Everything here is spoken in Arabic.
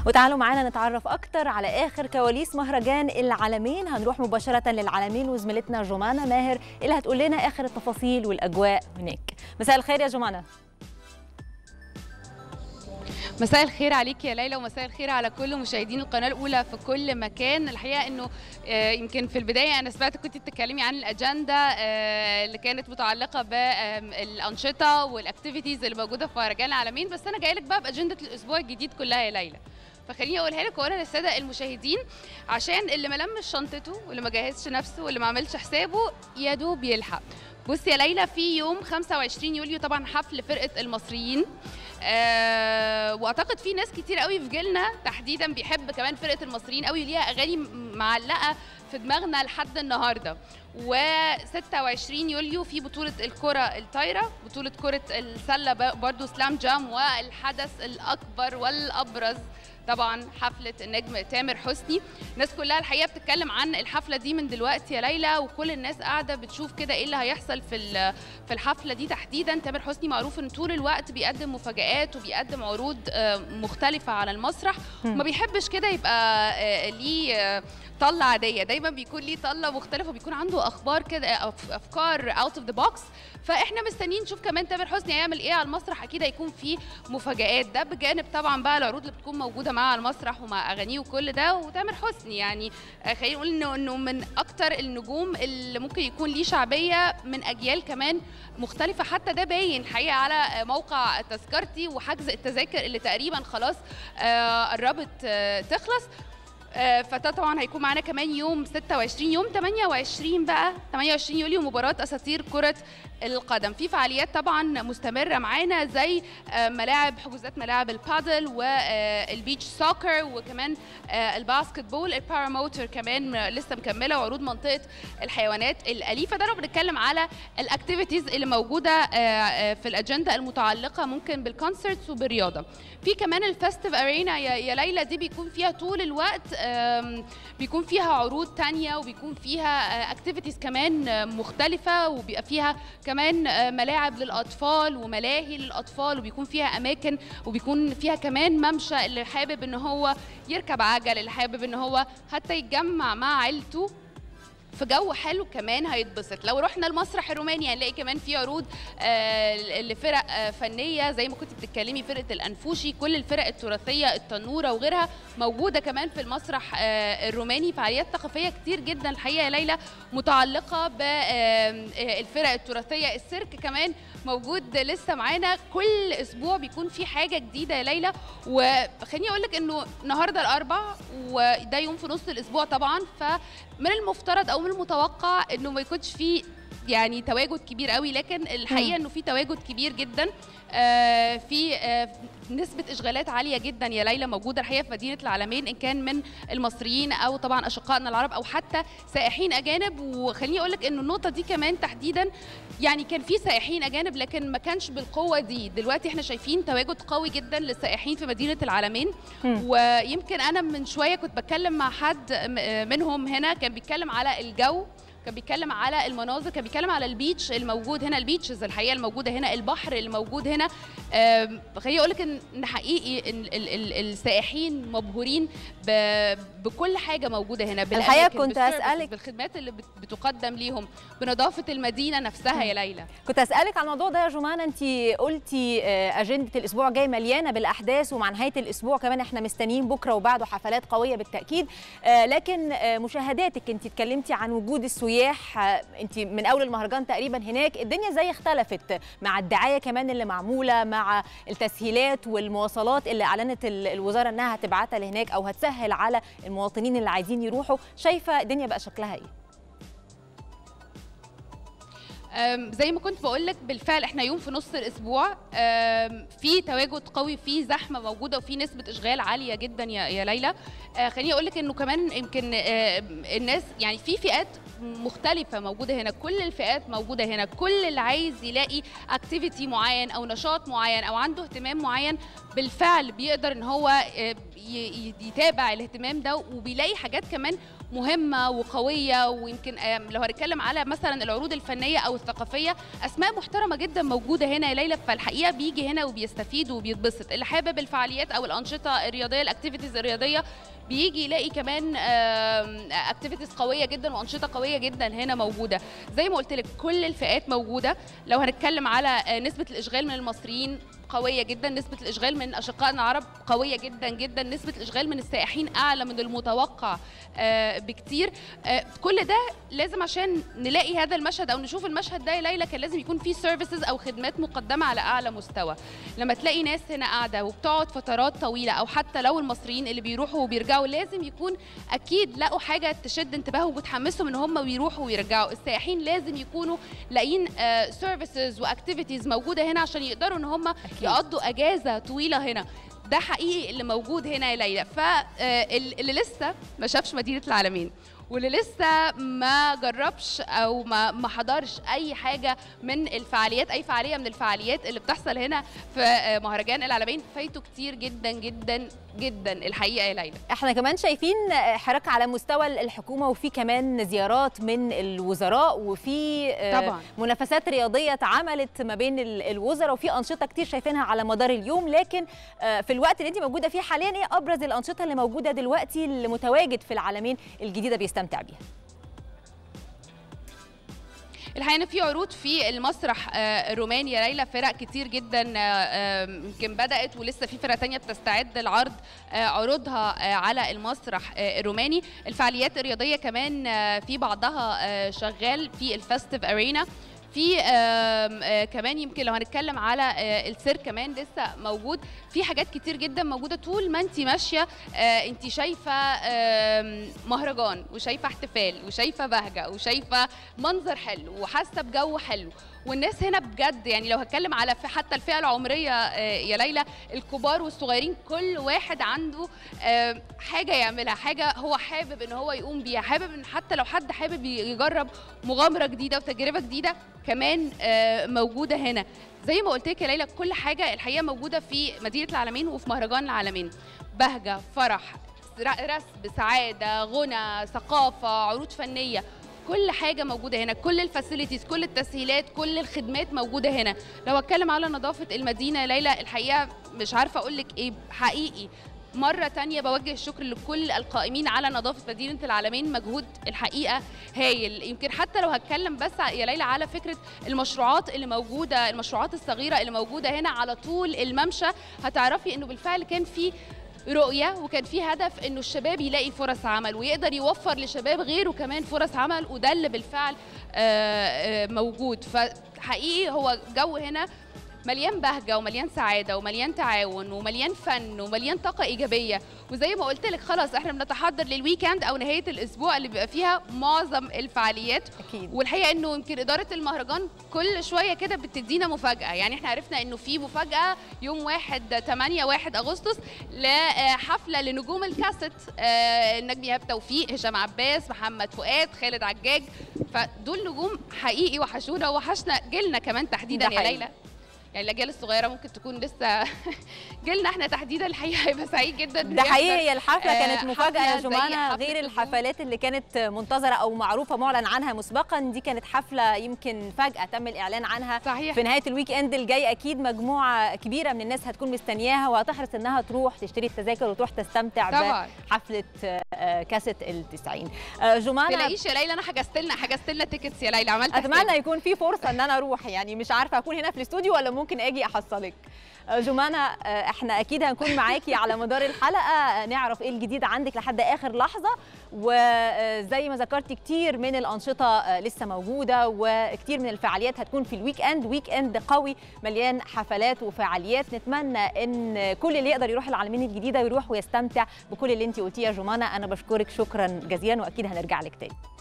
وتعالوا معانا نتعرف اكتر على اخر كواليس مهرجان العالمين. هنروح مباشره للعالمين وزميلتنا جمانه ماهر اللي هتقول لنا اخر التفاصيل والاجواء هناك. مساء الخير يا جمانه. مساء الخير عليك يا ليلى، ومساء الخير على كل مشاهدين القناه الاولى في كل مكان. الحقيقه انه يمكن في البدايه انا سمعت كنت بتتكلمي عن الاجنده اللي كانت متعلقه بالانشطه والاكتيفيتيز اللي موجوده في مهرجان العالمين، بس انا جايه لك بقى باجنده الاسبوع الجديد كلها يا ليلى. فخليني اقولها لك واقولها للساده المشاهدين عشان اللي ما لمش شنطته واللي ما جهزش نفسه واللي ما عملش حسابه يا دوب يلحق. بصي يا ليلى، في يوم 25 يوليو طبعا حفل فرقه المصريين، واعتقد في ناس كتير قوي في جيلنا تحديدا بيحب كمان فرقه المصريين قوي، ليها اغاني معلقه في دماغنا لحد النهارده. و26 يوليو في بطوله الكره الطايره، بطوله كره السله برضو سلام جام، والحدث الاكبر والابرز طبعا حفله النجم تامر حسني. الناس كلها الحقيقه بتتكلم عن الحفله دي من دلوقتي يا ليلى، وكل الناس قاعده بتشوف كده ايه اللي هيحصل في الحفله دي تحديدا. تامر حسني معروف ان طول الوقت بيقدم مفاجآت وبيقدم عروض مختلفه على المسرح، ما بيحبش كده يبقى ليه طلة عادية، دايما بيكون ليه طلة مختلفة، بيكون عنده أخبار كده أفكار out of the box. فإحنا مستنيين نشوف كمان تامر حسني هيعمل إيه على المسرح. أكيد هيكون فيه مفاجآت، ده بجانب طبعا بقى العروض اللي بتكون موجودة معاه على المسرح ومع أغانيه وكل ده. وتامر حسني يعني خلينا نقول إنه من أكتر النجوم اللي ممكن يكون ليه شعبية من أجيال كمان مختلفة. حتى ده باين الحقيقة على موقع تذكرتي وحجز التذاكر اللي تقريبا خلاص قربت تخلص. فده طبعا هيكون معانا كمان يوم 26. يوم 28 بقى 28 يوليو مباراة أساطير كرة القدم. في فعاليات طبعا مستمرة معانا زي حجوزات ملاعب البادل والبيتش سوكر، وكمان الباسكت بول، الباراموتر كمان لسه مكملة، وعروض منطقة الحيوانات الأليفة. ده لو بنتكلم على الاكتيفيتيز اللي موجودة في الأجندة المتعلقة ممكن بالكونسرتس وبالرياضة. في كمان الفستيف أرينا يا ليلى، دي بيكون فيها طول الوقت بيكون فيها عروض تانية، وبيكون فيها اكتيفيتيز كمان مختلفة، وبيبقى فيها كمان ملاعب للأطفال وملاهي للأطفال، وبيكون فيها أماكن، وبيكون فيها كمان ممشى اللي حابب إن هو يركب عجل، اللي حابب إن هو حتى يتجمع مع عيلته في جو حلو كمان هيتبسط. لو رحنا المسرح الروماني هنلاقي كمان في عروض لفرق فنيه زي ما كنت بتتكلمي، فرقه الانفوشي، كل الفرق التراثيه، التنوره وغيرها موجوده كمان في المسرح الروماني. فعاليات ثقافيه كتير جدا الحقيقه يا ليلى متعلقه بالفرق التراثيه. السيرك كمان موجود لسه معانا، كل اسبوع بيكون في حاجه جديده يا ليلى. وخليني اقول لك انه النهارده الاربعاء وده يوم في نص الاسبوع طبعا، فمن المفترض او من المتوقع انه ما يكونش فيه يعني تواجد كبير قوي، لكن الحقيقه انه في تواجد كبير جدا. في نسبه اشغالات عاليه جدا يا ليلى موجوده الحقيقه في مدينه العالمين، ان كان من المصريين او طبعا اشقائنا العرب او حتى سائحين اجانب. وخليني اقول لك انه النقطه دي كمان تحديدا، يعني كان في سائحين اجانب لكن ما كانش بالقوه دي. دلوقتي احنا شايفين تواجد قوي جدا للسائحين في مدينه العالمين. ويمكن انا من شويه كنت بتكلم مع حد منهم هنا، كان بيتكلم على الجو، كان بيتكلم على المناظر، كان بيتكلم على البيتش الموجود هنا، البيتشز الحقيقه الموجوده هنا، البحر الموجود هنا. خليني اقول لك ان حقيقي السائحين مبهورين بكل حاجه موجوده هنا، الحقيقه كنت اسالك بالخدمات اللي بتقدم ليهم، بنظافه المدينه نفسها يا ليلى. كنت اسالك على الموضوع ده يا جمانه. انت قلتي اجنده الاسبوع جاي مليانه بالاحداث، ومع نهايه الاسبوع كمان احنا مستنيين بكره وبعده حفلات قويه بالتاكيد. لكن مشاهداتك، انت اتكلمتي عن وجود السياح، انت من اول المهرجان تقريبا هناك، الدنيا زي اختلفت مع الدعايه كمان اللي معموله، مع التسهيلات والمواصلات اللي اعلنت الوزاره انها هتبعتها لهناك او هتسهل على المواطنين اللي عايزين يروحوا. شايفه الدنيا بقى شكلها ايه؟ زي ما كنت بقول لك بالفعل احنا يوم في نص الاسبوع، في تواجد قوي، في زحمه موجوده، وفي نسبه اشغال عاليه جدا يا ليلى. خليني اقول لك انه كمان يمكن الناس يعني في فئات مختلفه موجوده هنا، كل الفئات موجوده هنا، كل اللي عايز يلاقي اكتيفيتي معين او نشاط معين او عنده اهتمام معين بالفعل بيقدر ان هو يتابع الاهتمام ده، وبيلاقي حاجات كمان مهمه وقويه. ويمكن لو هنتكلم على مثلا العروض الفنيه او الثقافيه، اسماء محترمه جدا موجوده هنا يا ليلى، فالحقيقه بيجي هنا وبيستفيد وبيتبسط. اللي حابب الفعاليات او الانشطه الرياضيه، الاكتيفيتيز الرياضيه، بيجي يلاقي كمان اكتيفيتيز قويه جدا وانشطه قويه جدا هنا موجوده. زي ما قلت لك كل الفئات موجوده. لو هنتكلم على نسبه الاشغال من المصريين قويه جدا، نسبه الاشغال من اشقائنا العرب قويه جدا جدا، نسبه الاشغال من السائحين اعلى من المتوقع بكتير. كل ده لازم عشان نلاقي هذا المشهد او نشوف المشهد ده يا ليلى كان لازم يكون فيه سيرفيسز او خدمات مقدمه على اعلى مستوى. لما تلاقي ناس هنا قاعده وبتقعد فترات طويله، او حتى لو المصريين اللي بيروحوا وبيرجعوا، لازم يكون اكيد لقوا حاجه تشد انتباههم وتحمسهم ان هم بيروحوا ويرجعوا. السائحين لازم يكونوا لاقيين سيرفيسز واكتيفيتيز موجوده هنا عشان يقدروا ان هم يقضوا اجازه طويله هنا. ده حقيقي اللي موجود هنا يا ليلى. فاللي لسه ما شافش مدينه العالمين، واللي لسه ما جربش او ما حضرش اي حاجه من الفعاليات، اي فعاليه من الفعاليات اللي بتحصل هنا في مهرجان العالمين، فايته كتير جدا جدا جدا الحقيقه يا ليلى. احنا كمان شايفين حراك على مستوى الحكومه، وفي كمان زيارات من الوزراء، وفي طبعا منافسات رياضيه اتعملت ما بين الوزراء، وفي انشطه كتير شايفينها على مدار اليوم. لكن في الوقت اللي انت موجوده فيه حاليا، ايه ابرز الانشطه اللي موجوده دلوقتي اللي متواجد في العالمين الجديده بيستمتع بيها؟ الحقيقه ان في عروض في المسرح الروماني يا ليلى، فرق كتير جدا يمكن بدات، ولسه في فرق ثانيه بتستعد لعرض عروضها على المسرح الروماني. الفعاليات الرياضيه كمان في بعضها شغال في الفستيف ارينا. في كمان يمكن لو هنتكلم على السير كمان لسه موجود. في حاجات كتير جدا موجوده طول ما انت ماشيه. انت شايفه مهرجان، وشايفه احتفال، وشايفه بهجه، وشايفه منظر حلو، وحاسه بجو حلو. والناس هنا بجد يعني لو هتكلم على حتى الفئه العمريه يا ليلى، الكبار والصغيرين، كل واحد عنده حاجه يعملها، حاجه هو حابب ان هو يقوم بيها، حابب ان حتى لو حد حابب يجرب مغامره جديده وتجربه جديده كمان موجوده هنا. زي ما قلت لك يا ليلى كل حاجه الحقيقه موجوده في مدينه العالمين وفي مهرجان العالمين. بهجه، فرح، رسم، سعاده، غنى، ثقافه، عروض فنيه، كل حاجه موجوده هنا، كل الفاسيلتيز، كل التسهيلات، كل الخدمات موجوده هنا. لو اتكلم على نظافه المدينه يا ليلى، الحقيقه مش عارفه اقول لك ايه، حقيقي مرة تانية بوجه الشكر لكل القائمين على نظافة مدينة العالمين، مجهود الحقيقة هايل. يمكن حتى لو هتكلم بس يا ليلى على فكرة المشروعات اللي موجودة، المشروعات الصغيرة اللي موجودة هنا على طول الممشى، هتعرفي انه بالفعل كان في رؤية وكان في هدف انه الشباب يلاقي فرص عمل ويقدر يوفر لشباب غيره كمان فرص عمل، وده اللي بالفعل موجود. فحقيقي هو جو هنا مليان بهجه ومليان سعاده ومليان تعاون ومليان فن ومليان طاقه ايجابيه. وزي ما قلت لك خلاص احنا بنتحضر للويكند او نهايه الاسبوع اللي بيبقى فيها معظم الفعاليات أكيد. والحقيقه انه يمكن اداره المهرجان كل شويه كده بتدينا مفاجاه. يعني احنا عرفنا انه في مفاجاه يوم 1 أغسطس لحفله لنجوم الكاسيت، النجم ايهاب توفيق، هشام عباس، محمد فؤاد، خالد عجاج. فدول نجوم حقيقي وحشونا وحشنا جيلنا كمان تحديدا يا ليلى. يعني الاجيال الصغيره ممكن تكون لسه جيلنا احنا تحديدا الحقيقه هيبقى سعيد جدا. ده حقيقي، هي الحفله كانت مفاجاه يا جمانه، غير الحفلات اللي كانت منتظره او معروفه معلن عنها مسبقا. دي كانت حفله يمكن فجاه تم الاعلان عنها. صحيح. في نهايه الويك اند الجاي اكيد مجموعه كبيره من الناس هتكون مستنياها وهتحرص انها تروح تشتري التذاكر وتروح تستمتع بحفله كاسيت ال90. جمانه تلاقيش يا ليلى انا حجزت لنا تيكتس يا ليلى، عملت اتمنى يكون في فرصه ان انا اروح، يعني مش عارفه اكون هنا في الاستوديو ولا ممكن اجي احصلك. جمانه احنا اكيد هنكون معاكي على مدار الحلقه، نعرف ايه الجديد عندك لحد اخر لحظه. وزي ما ذكرتي كتير من الانشطه لسه موجوده وكتير من الفعاليات هتكون في الويك اند، ويك اند قوي مليان حفلات وفعاليات. نتمنى ان كل اللي يقدر يروح العالمين الجديده يروح ويستمتع بكل اللي انت قلتيه يا جمانه. انا بشكرك شكرا جزيلا واكيد هنرجع لك تاني.